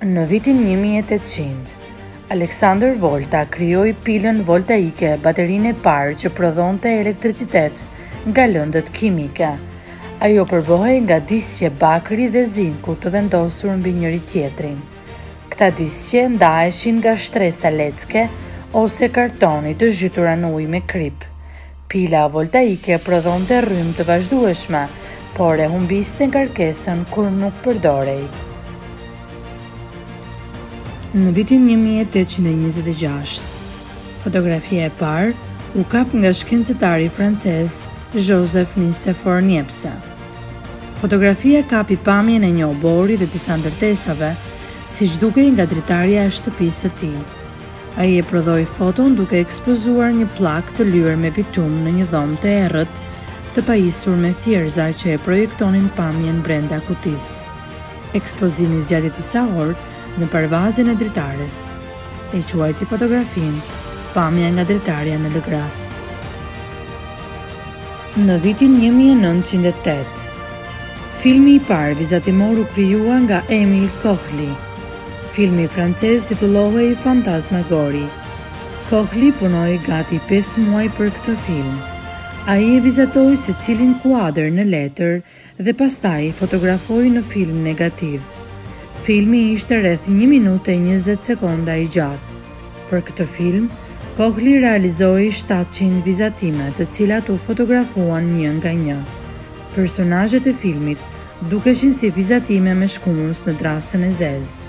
Në vitin 1800, Aleksandr Volta krijoi pilën voltaike, baterinë e parë që prodhonte elektricitet nga lëndët kimike. Ajo përbohej nga disqe bakri dhe zinku të vendosur mbi njëri tjetrin. Këta disqe ndaheshin nga shtresa lecke ose kartoni të zhytura në ujë me krip. Pila voltaike prodhonte rrymë të vazhdueshme, por e humbiste ngarkesën kur nuk përdorej. Në vitin 1826, fotografia e parë u kap nga shkencetari francez Joseph Nicephore Niepce. Fotografia kapi pamjen e një obori dhe disa ndërtesave, siç dukej nga dritarja e shtëpisë së tij. Ai e prodhoi foton duke ekspozuar një pllak të lyer me bitum në një dhomë të errët, të pajisur me thjerza që e projektonin pamjen brenda kutisë. Ekspozimi zgjati disa orë në parvazin e dritares. E quajti fotografinë pamja nga dritarja në lëgras. Në vitin 1908, filmi i parë vizatimor u krijuar nga Emil Kochli. Filmi francez titullohej Fantasmagori. Kochli punoi gati 5 muaj për këtë film. Ai e vizatoi secilin kuadër në letër dhe pastaj fotografoi në film negativ. Filmi ishte rreth 1 minutë e 20 sekonda i gjatë. Për këtë film, Kochli realizoi 700 vizatime, të cilat u fotografuan një nga një. Personazhet e filmit dukeshin si vizatime me shkumus në drasën e zezë.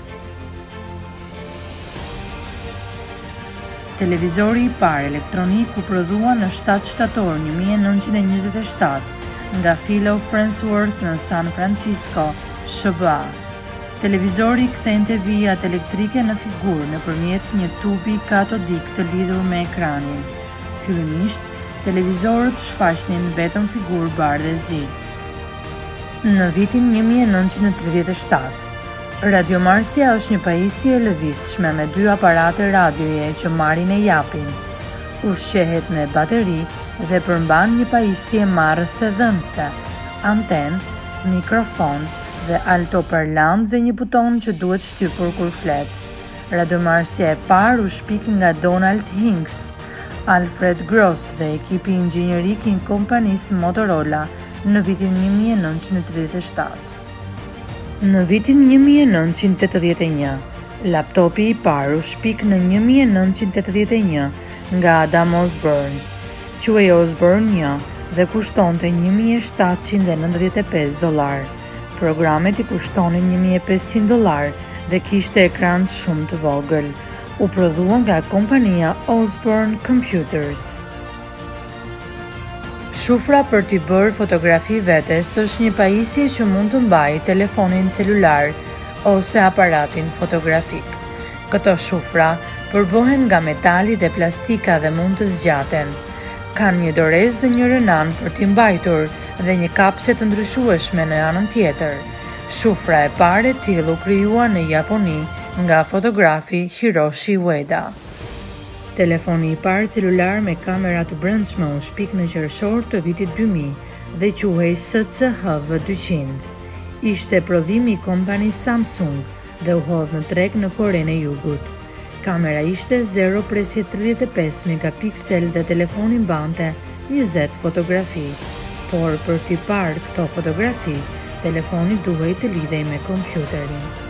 Televizori i parë elektronik u prodhua në 7 shtator 1927 nga Philo Farnsworth në San Francisco, SBA. Televizori kthente vijat elektrike në figurë nëpërmjet një tubi katodik të lidhur me ekranin. Fillimisht, televizorët shfaqnin vetëm figurë bardhë e zi. Në vitin 1937, radiomarsja është një pajisje e lëvizshme me 2 aparate radioje që marrin e japin. Ushqehet me bateri dhe përmban një pajisje marrëse dhënëse, anten, mikrofon dhe altoparlant dhe një buton që duhet shtypur kur flet. Radiomarsja e parë u shpik nga Donald Hinks, Alfred Gross dhe ekipi inxhinierik i kompanisë Motorola në vitin 1937. Në vitin 1981, laptopi i parë u shpik në 1981 nga Adam Osborne. Quhej Osborne 1 dhe kushtonte $1.795. Programet i kushtonin $1.500 dhe kishte ekran shumë të vogël. U prodhua nga kompania Osborne Computers. Shufra për t'i bërë fotografi vetes është një pajisje që mund të mbajë telefonin celular ose aparatin fotografik. Këto shufra përbohen nga metali dhe plastika dhe mund të zgjaten. Kanë një dorez dhe një rënan për t'i mbajtur dhe një kapse të ndryshueshme në anën tjetër. Shufra e parë e tillë u krijuar në Japoni nga fotografi Hiroshi Ueda. Telefoni i parë celular me kamera të brendshme u shpik në qershor të vitit 2000 dhe quhej SCHV-200. Ishte prodhimi i kompanisë Samsung dhe u hodh në treg në Korenë e Jugut. Kamera ishte 0.35 megapiksel dhe telefoni mbante 20 fotografi. Por për t'i parë këto fotografi, telefoni duhej të lidhej me kompjuterin.